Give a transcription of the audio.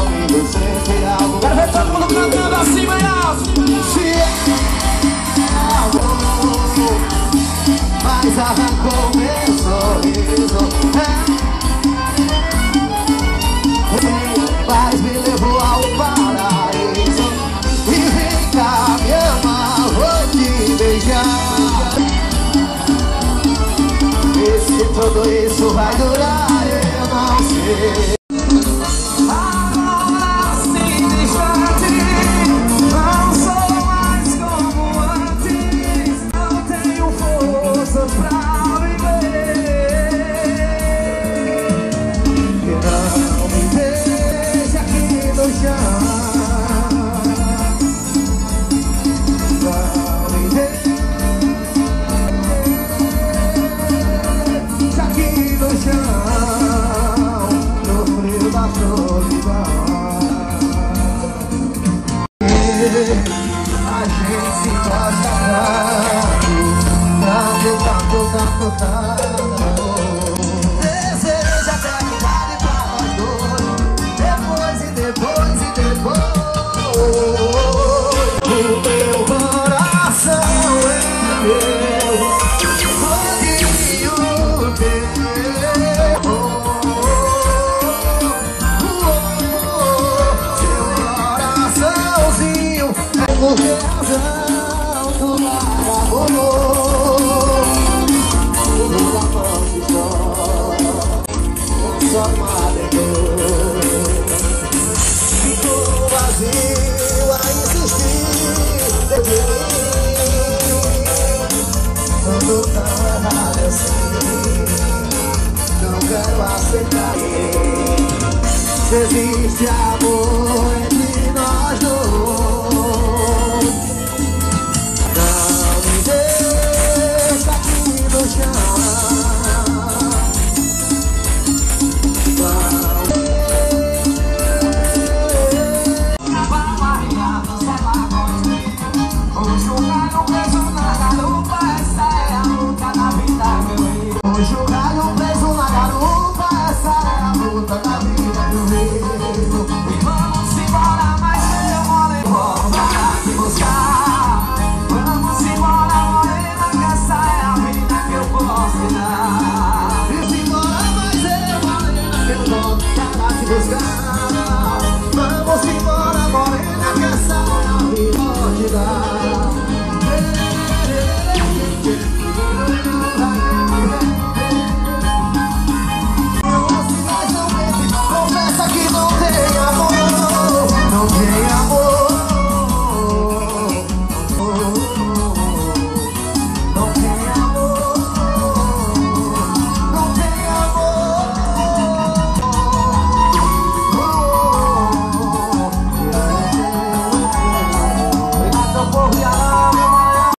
comigo sempre algo. Quero ver todo mundo cantando assim, bem alto. Se é amor, mas arrancou meu sorriso. Mas me levou ao paraíso. E vem cá me amar, vou te beijar. E se tudo isso vai durar, eu não sei. Agora sem distante, não sou mais como antes. Não tenho força pra viver. Que não me deixe aqui no chão. Não me deixe aqui no chão, no frio da solidão. A gente se gosta tanto. Deseja eternidade pra nós dois. Depois. O teu coração é meu, todinho teu. Seu coraçãozinho é por razão do vagabundo. O amor se chora, só uma depois. Ficou vazio a insistir de mim. Quando tão errado assim, não quero aceitar. Se existe amor